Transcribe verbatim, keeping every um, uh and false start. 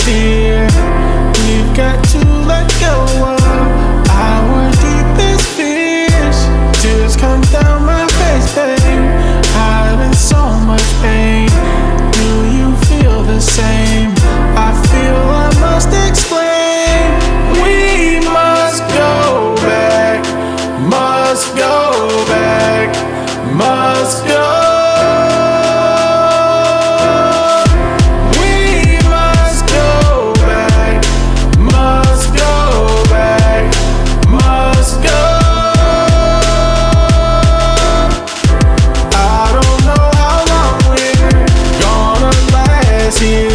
fear. We've got to let go of our deepest fears. Tears come down my face, babe. I'm in so much pain. Do you feel the same? I feel I must explain. We must go back, must go back, must go. We must go back, must go back, must go. I don't know how long we're gonna last here.